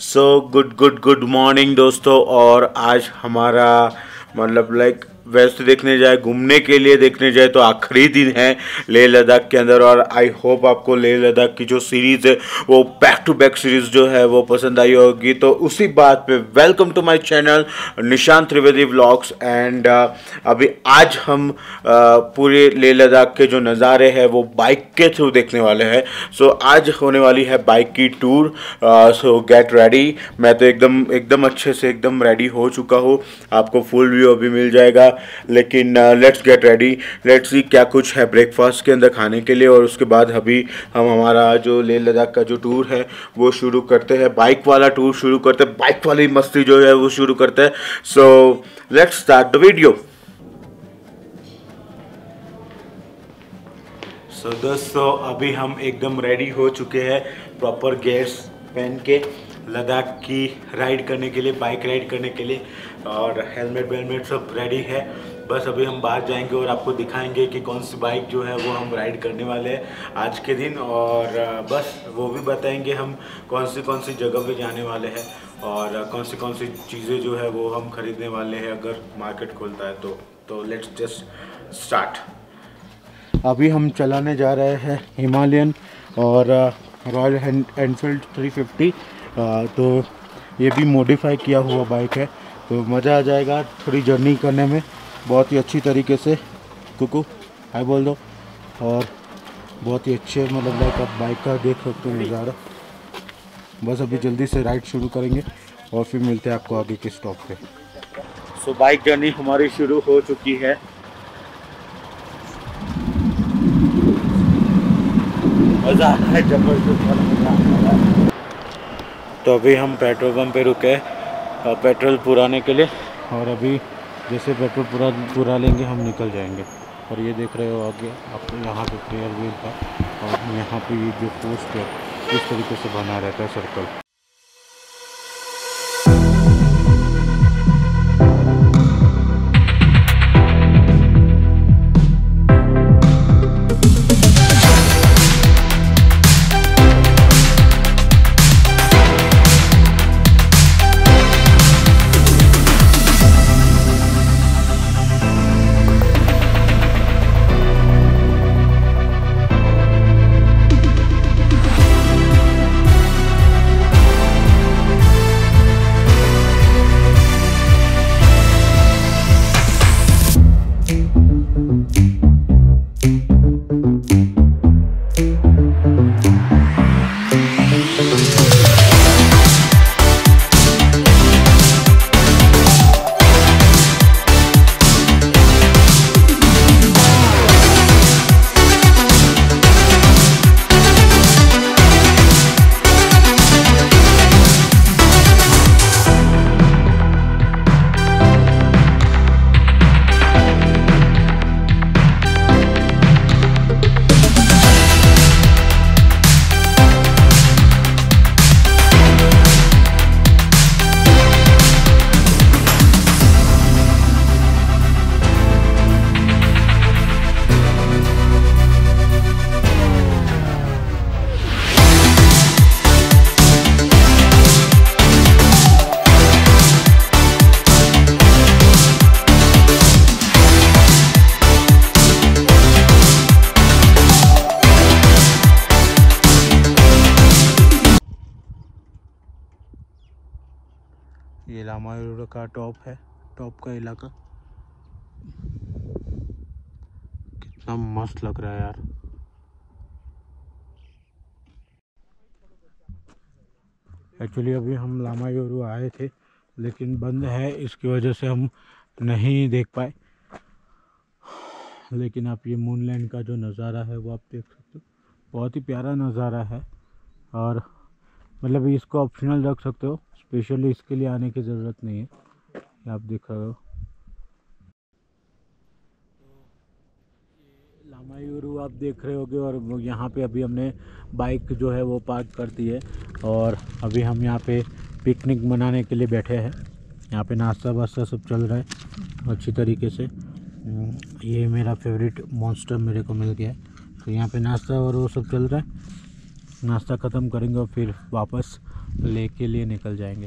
So good morning दोस्तों। और आज हमारा मतलब वैसे देखने जाए, घूमने के लिए देखने जाए तो आखिरी दिन है लेह लद्दाख के अंदर। और आई होप आपको लेह लद्दाख की जो सीरीज़ है वो बैक टू बैक सीरीज़ जो है वो पसंद आई होगी। तो उसी बात पे welcome to my channel Nishant Trivedi vlogs. And अभी आज हम पूरे लेह लद्दाख के जो नज़ारे हैं वो बाइक के थ्रू देखने वाले हैं। सो आज होने वाली है बाइक की टूर। सो गेट रेडी। मैं तो एकदम अच्छे से एकदम रेडी हो चुका हूँ। आपको फुल व्यू अभी मिल जाएगा, लेकिन let's get ready. Let's see क्या कुछ है ब्रेकफास्ट के अंदर खाने के लिए। और उसके बाद अभी हम हमारा जो लेह लद्दाख का जो टूर है वो शुरू करते हैं। बाइक वाला टूर शुरू करते हैं, बाइक वाली मस्ती जो है वो शुरू करते हैं। So let's start the video. So दोस्तों अभी हम एकदम रेडी हो चुके हैं, प्रॉपर गियर्स पहन के लद्दाख की राइड करने के लिए, बाइक राइड करने के लिए। और हेलमेट वेलमेट सब रेडी है। बस अभी हम बाहर जाएंगे और आपको दिखाएंगे कि कौन सी बाइक जो है वो हम राइड करने वाले हैं आज के दिन। और बस वो भी बताएंगे हम कौन सी जगह पे जाने वाले हैं और कौन सी चीज़ें जो है वो हम खरीदने वाले हैं अगर मार्केट खुलता है तो लेट्स जस्ट स्टार्ट। अभी हम चलाने जा रहे हैं हिमालयन और रॉयल एनफील्ड 350। तो ये भी मॉडिफाई किया हुआ बाइक है, तो मज़ा आ जाएगा थोड़ी जर्नी करने में बहुत ही अच्छी तरीके से। कुकू हाय बोल दो। और बहुत ही अच्छे मतलब आप बाइक का देख सकते हो नज़ारा। बस अभी जल्दी से राइड शुरू करेंगे और फिर मिलते हैं आपको आगे के स्टॉप पे। सो बाइक जर्नी हमारी शुरू हो चुकी है। मज़ा आ रहा है, जबरदस्त मज़ा आ रहा है। तो अभी हम पेट्रोल पंप पे रुके पेट्रोल पुराने के लिए। और अभी जैसे पेट्रोल पूरा लेंगे हम निकल जाएंगे। और ये देख रहे हो आगे आप यहाँ पे प्लेयर व्हील का, और यहाँ पे ये जो पोस्ट है इस तरीके से बना रहता है सर्कल। ये लामायूरू का टॉप है, टॉप का इलाका। कितना मस्त लग रहा है यार। एक्चुअली अभी हम लामायूरू आए थे लेकिन बंद है, इसकी वजह से हम नहीं देख पाए। लेकिन आप ये मूनलैंड का जो नज़ारा है वो आप देख सकते हो, बहुत ही प्यारा नज़ारा है। और मतलब इसको ऑप्शनल रख सकते हो, स्पेशली इसके लिए आने की ज़रूरत नहीं है। आप देख रहे हो लामायूरू आप देख रहे होगे। और यहाँ पे अभी हमने बाइक जो है वो पार्क कर दी है और अभी हम यहाँ पे पिकनिक मनाने के लिए बैठे हैं। यहाँ पे नाश्ता वास्ता सब चल रहा है अच्छी तरीके से। ये मेरा फेवरेट मॉन्स्टर मेरे को मिल गया है, तो यहाँ पे नाश्ता और वो सब चल रहा है। नाश्ता ख़त्म करेंगे और फिर वापस लेक के लिए निकल जाएंगे।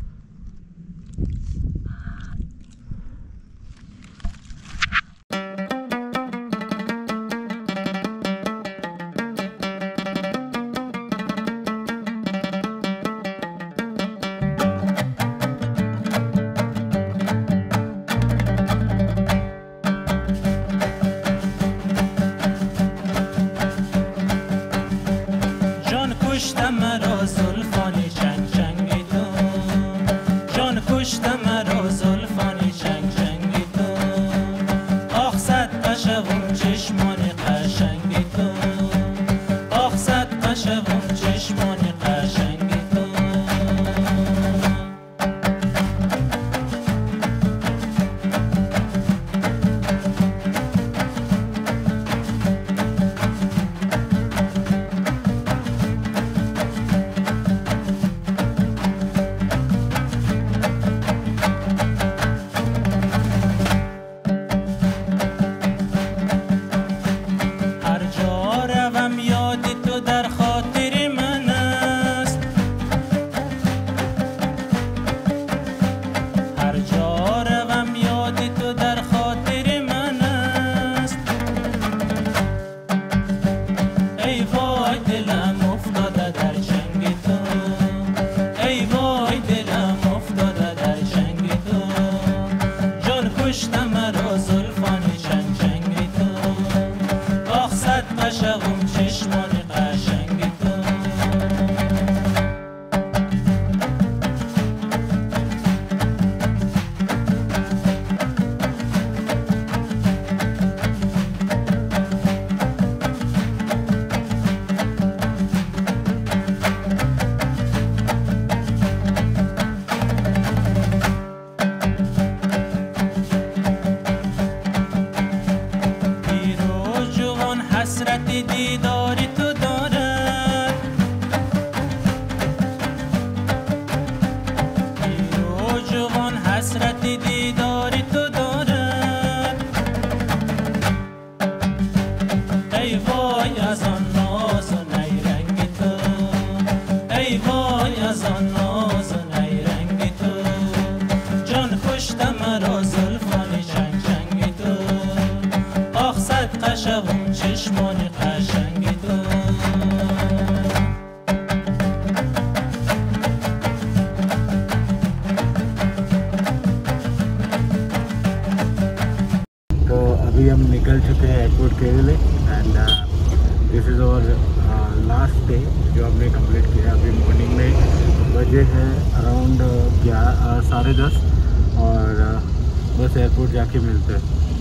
अभी हम निकल चुके हैं एयरपोर्ट के लिए and this is our last day जो हमने कंप्लीट किया। अभी मॉर्निंग में बजे है अराउंड 10:30 और बस एयरपोर्ट जाके मिलते हैं।